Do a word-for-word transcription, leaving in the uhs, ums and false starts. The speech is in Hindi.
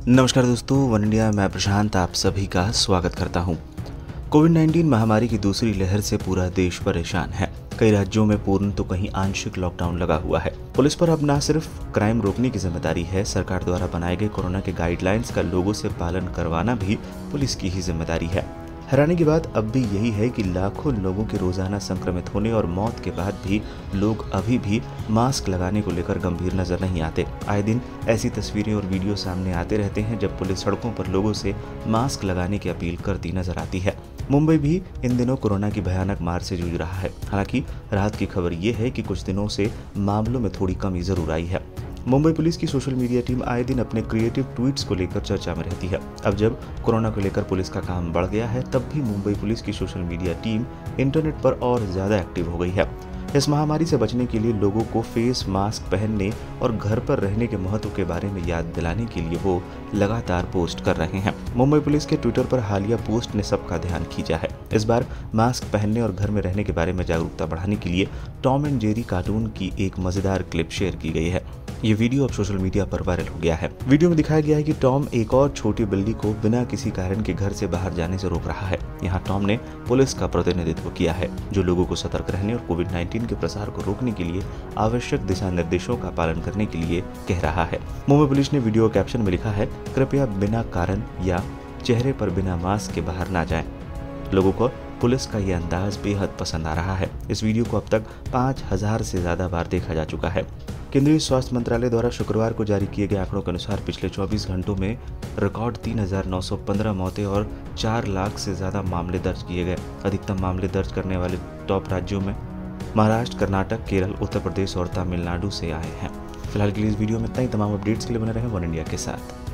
नमस्कार दोस्तों, वन इंडिया मैं प्रशांत आप सभी का स्वागत करता हूं। कोविड नाइन्टीन महामारी की दूसरी लहर से पूरा देश परेशान है। कई राज्यों में पूर्ण तो कहीं आंशिक लॉकडाउन लगा हुआ है। पुलिस पर अब न सिर्फ क्राइम रोकने की जिम्मेदारी है, सरकार द्वारा बनाए गए कोरोना के गाइडलाइंस का लोगों से पालन करवाना भी पुलिस की ही जिम्मेदारी है। हैरानी की बात अब भी यही है कि लाखों लोगों के रोजाना संक्रमित होने और मौत के बाद भी लोग अभी भी मास्क लगाने को लेकर गंभीर नजर नहीं आते। आए दिन ऐसी तस्वीरें और वीडियो सामने आते रहते हैं जब पुलिस सड़कों पर लोगों से मास्क लगाने की अपील करती नजर आती है। मुंबई भी इन दिनों कोरोना की भयानक मार से जूझ रहा है। हालांकि राहत की खबर ये है कि कुछ दिनों से मामलों में थोड़ी कमी जरूर आई है। मुंबई पुलिस की सोशल मीडिया टीम आए दिन अपने क्रिएटिव ट्वीट्स को लेकर चर्चा में रहती है। अब जब कोरोना को लेकर पुलिस का काम बढ़ गया है, तब भी मुंबई पुलिस की सोशल मीडिया टीम इंटरनेट पर और ज्यादा एक्टिव हो गई है। इस महामारी से बचने के लिए लोगों को फेस मास्क पहनने और घर पर रहने के महत्व के बारे में याद दिलाने के लिए वो लगातार पोस्ट कर रहे हैं। मुंबई पुलिस के ट्विटर पर हालिया पोस्ट ने सबका ध्यान खींचा है। इस बार मास्क पहनने और घर में रहने के बारे में जागरूकता बढ़ाने के लिए टॉम एंड जेरी कार्टून की एक मजेदार क्लिप शेयर की गई है। ये वीडियो अब सोशल मीडिया पर वायरल हो गया है। वीडियो में दिखाया गया है कि टॉम एक और छोटी बिल्ली को बिना किसी कारण के घर से बाहर जाने से रोक रहा है। यहाँ टॉम ने पुलिस का प्रतिनिधित्व किया है, जो लोगों को सतर्क रहने और कोविड नाइन्टीन के प्रसार को रोकने के लिए आवश्यक दिशा निर्देशों का पालन करने के लिए कह रहा है। मुंबई पुलिस ने वीडियो कैप्शन में लिखा है, कृपया बिना कारण या चेहरे पर बिना मास्क के बाहर ना जाएं। लोगों को पुलिस का ये अंदाज बेहद पसंद आ रहा है। इस वीडियो को अब तक पाँच हजार से ज्यादा बार देखा जा चुका है। केंद्रीय स्वास्थ्य मंत्रालय द्वारा शुक्रवार को जारी किए गए आंकड़ों के अनुसार पिछले चौबीस घंटों में रिकॉर्ड तीन हजार नौ सौ पंद्रह मौतें और चार लाख से ज्यादा मामले दर्ज किए गए। अधिकतम मामले दर्ज करने वाले टॉप राज्यों में महाराष्ट्र, कर्नाटक, केरल, उत्तर प्रदेश और तमिलनाडु से आए हैं। फिलहाल के लिए इस वीडियो में इतना ही। तमाम अपडेट्स के लिए बने रहे वन इंडिया के साथ।